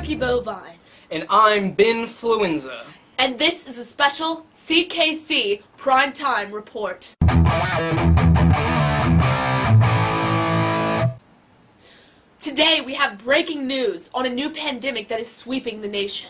Turkey Bovine. And I'm Binfluenza. And this is a special CKC Primetime Report. Today we have breaking news on a new pandemic that is sweeping the nation.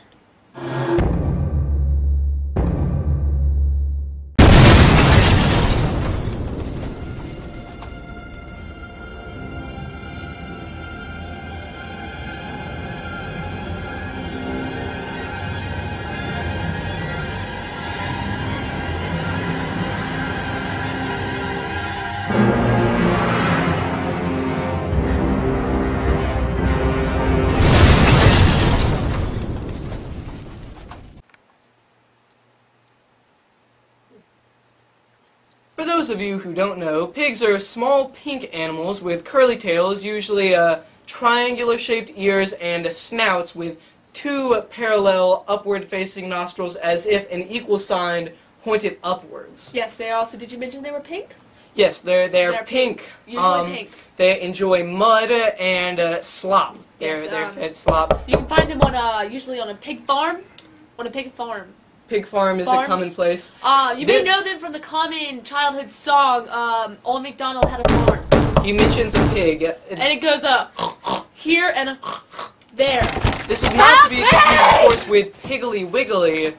For those of you who don't know, pigs are small pink animals with curly tails, usually triangular-shaped ears and snouts with two parallel upward-facing nostrils as if an equal sign pointed upwards. Yes, they are also. Did you mention they were pink? Yes, they're pink. Usually pink. They enjoy mud and slop. Yes, They're fed slop. You can find them on usually on a pig farm. On a pig farm. Pig farm is a commonplace. You may know them from the common childhood song, Old MacDonald Had a Farm. He mentions a pig. And it goes here and there. This is not to be confused, of course, with Piggly Wiggly.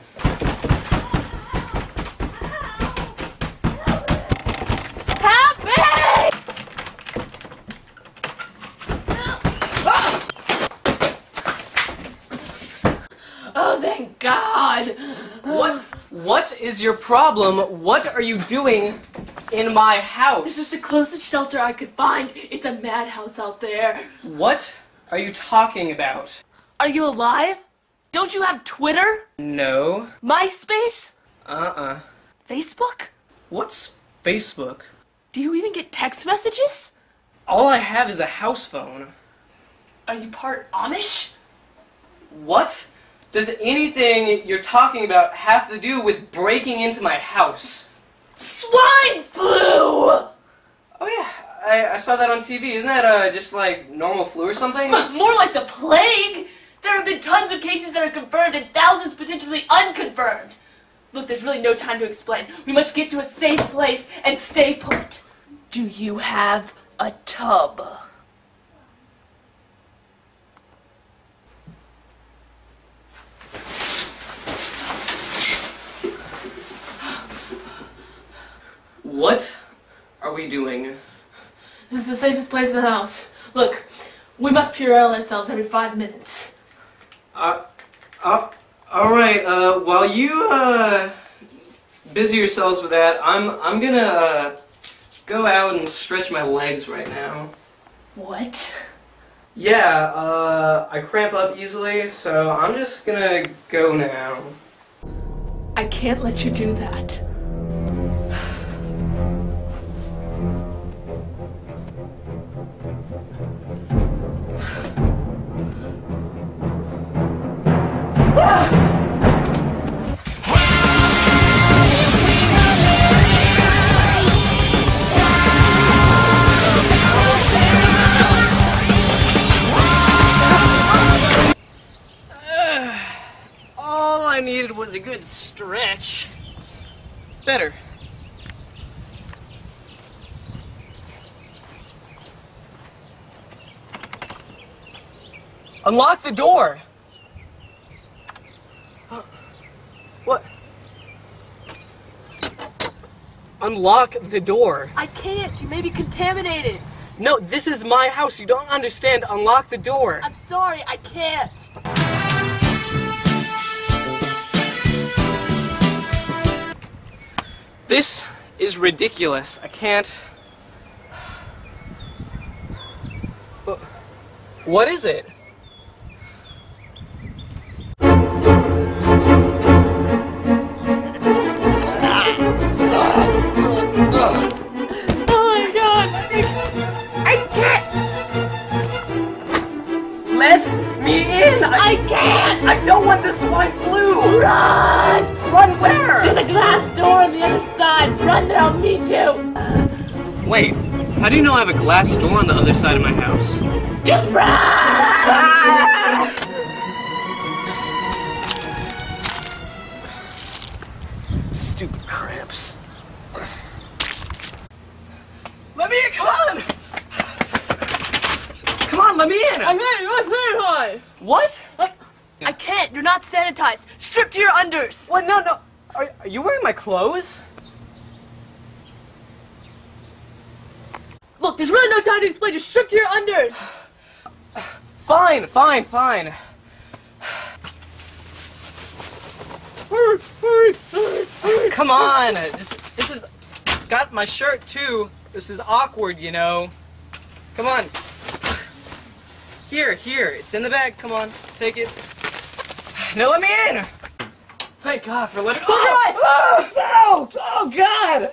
Help me! Oh, thank God! What is your problem? What are you doing in my house? This is the closest shelter I could find. It's a madhouse out there. What are you talking about? Are you alive? Don't you have Twitter? No. MySpace? Facebook? What's Facebook? Do you even get text messages? All I have is a house phone. Are you part Amish? What does anything you're talking about have to do with breaking into my house? Swine flu! Oh yeah, I saw that on TV. Isn't that just like normal flu or something? More like the plague! There have been tons of cases that are confirmed and thousands potentially unconfirmed. Look, there's really no time to explain. We must get to a safe place and stay put. Do you have a tub? What are we doing? This is the safest place in the house. Look, we must Purell ourselves every 5 minutes. Alright, while you, busy yourselves with that, I'm gonna, go out and stretch my legs right now. What? Yeah, I cramp up easily, so I'm just gonna go now. I can't let you do that. All I needed was a good stretch. Better. Unlock the door! What? Unlock the door. I can't. You may be contaminated. No, this is my house. You don't understand. Unlock the door. I'm sorry. I can't. This is ridiculous. I can't... What is it? Oh my God! I can't! Let me in! I can't! I don't want the swine flu! Run! Run where? There's a glass door on the other side. Run there, I'll meet you. Wait, how do you know I have a glass door on the other side of my house? Just run! stupid cramps. Let me in, come on! Come on, let me in! I'm sanitized. What? I can't. You're not sanitized. Strip to your unders. What? No, no. Are you wearing my clothes? Look, there's really no time to explain. Just strip to your unders. Fine, fine, fine. Come on. This is... Got my shirt, too. This is awkward, you know. Come on. Here. It's in the bag. Come on. Take it. Now let me in. Thank God for letting... Close your eyes. Oh, oh, God.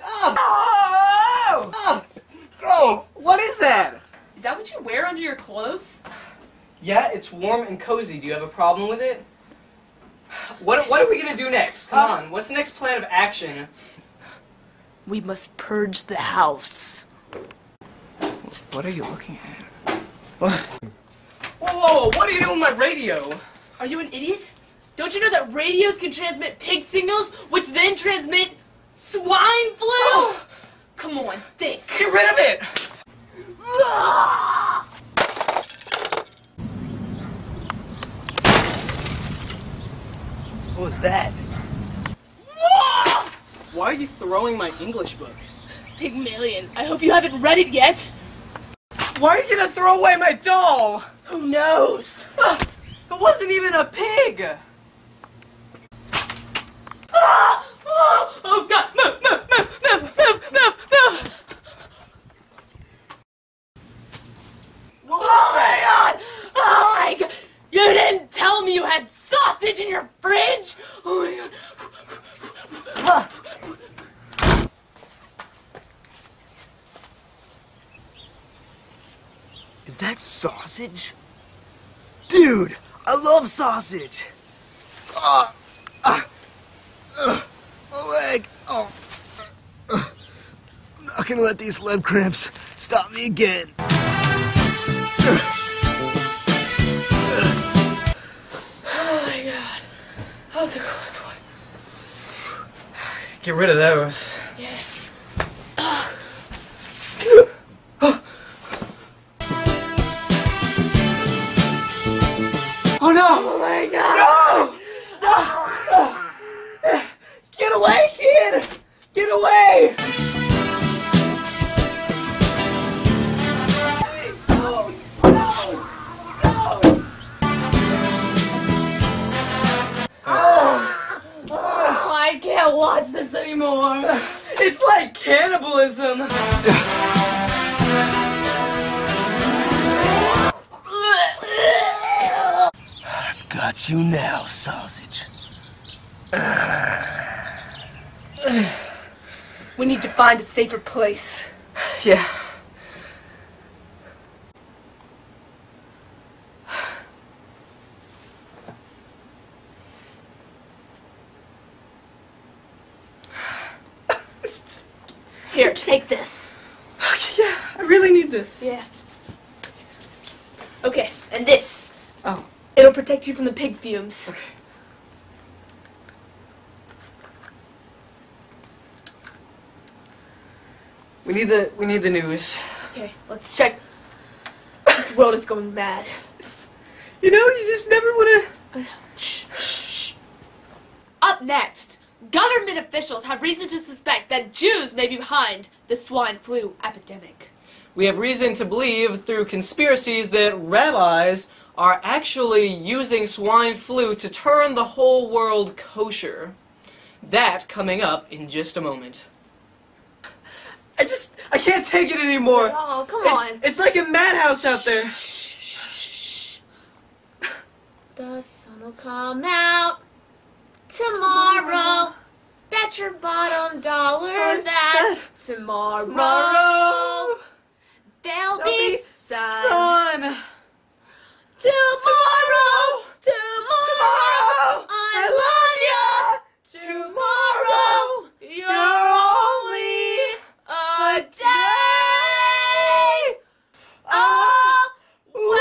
Oh, what is that? Is that what you wear under your clothes? Yeah, it's warm and cozy. Do you have a problem with it? What are we gonna do next? Come on. What's the next plan of action? We must purge the house. What are you looking at? Whoa, what are you doing with my radio? Are you an idiot? Don't you know that radios can transmit pig signals, which then transmit swine flu? Oh. Come on, think. Get rid of it! What was that? Why are you throwing my English book? Pygmalion, I hope you haven't read it yet. Why are you gonna throw away my doll? Who knows? It wasn't even a pig! Oh God! Move! What was Oh that? my God! Oh my God! You didn't tell me you had sausage in your fridge! Oh my God! Is that sausage? Dude, I love sausage. My leg. Oh. I'm not gonna let these leg cramps stop me again. Oh my God! That was a close one. Get rid of those. Yeah. Oh no! Oh my God! No! Get away, kid! Get away! No! Oh, I can't watch this anymore. It's like cannibalism! Got you now, sausage. We need to find a safer place. Yeah. Here, take this. Yeah, I really need this. Yeah. Okay, and this. Oh. It'll protect you from the pig fumes. Okay. We need the news. Okay, let's check. This world is going mad. You know, you just never wanna... Shh. Up next, government officials have reason to suspect that Jews may be behind the swine flu epidemic. We have reason to believe through conspiracies that rabbis are actually using swine flu to turn the whole world kosher. That coming up in just a moment. I can't take it anymore. Oh, come on. It's like a madhouse out there. The sun will come out tomorrow. Bet your bottom dollar that tomorrow there'll be sun. Tomorrow, I love ya. Tomorrow, you're only a day away.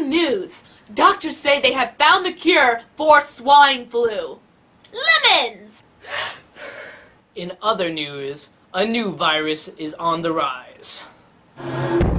news! Doctors say they have found the cure for swine flu. Lemons! In other news, a new virus is on the rise.